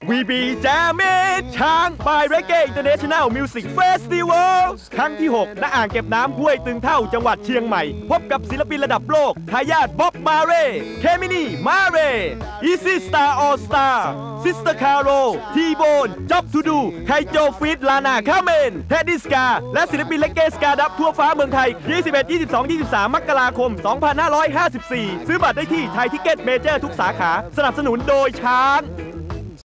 วีบีแจมิดช้างบายเรเก้อินเตอร์เนชั่นแนลมิวสิกเฟสติวัลครั้งที่ 6 ณ อ่างเก็บน้ำห้วยตึงเท่าจังหวัดเชียงใหม่ พบกับศิลปินระดับโลกทายาทบ๊อบมาเร่เคมินีมาเร่อีซี่สตาร์ออลสตาร์ซิสเตอร์คาร์โรทีโบนจ็อบทูดูไคโจฟีดลานาคาเมนเทดดิสกาและศิลปินเลเกสกาดับทั่วฟ้าเมืองไทย 21 22 23 มกราคม 2554 ซื้อบัตรได้ที่ไทยทิเก็ตเมเจอร์ทุกสาขาสนับสนุนโดยช้าง